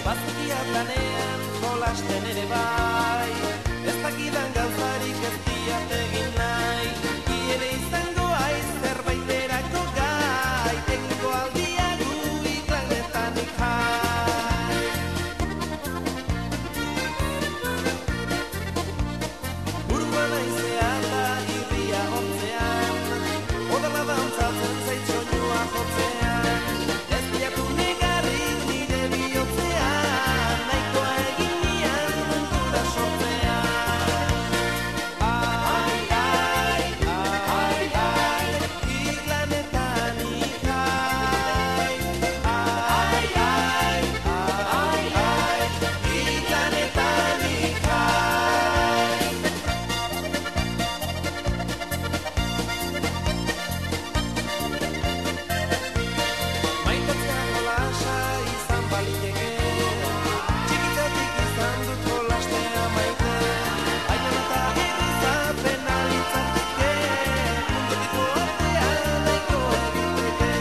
Bazkia lanean jolasten ere bai, ez dakidan gauzarik ez diat egin nahi, ere izango aiz zerbaiterako gai, egingo aldia gu iklanetan jai. Burua naizea da irria hotzean, odala dantzatzen zait soinua jotzean, ez diatu negarrik nire bihotzean, nahikoa egin nian muntura sortzean. Ai, ai, ai, ai, iklanetan jai. Ai, ai, ai, ai, iklanetan jai. Maitatzea jolasa izan baliteke, txikitzatik izan dut jolastea maite, baina eta irrizapen alitzateke, mundutiko artean nahiko egiteke.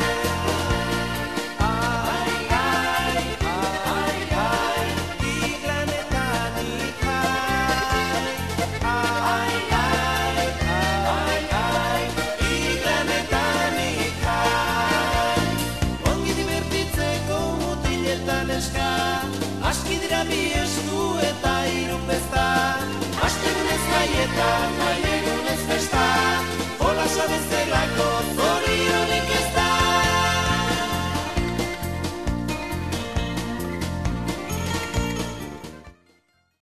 Ai, ai, ai, ai, iklanetan jai. Ai, ai, ai, ai, iklanetan jai. Ongi divertitzeko mutiletan eska, aski dira bi esku eta hiru pesta, astegunez jaietan, egunez festa, jolasa bezalako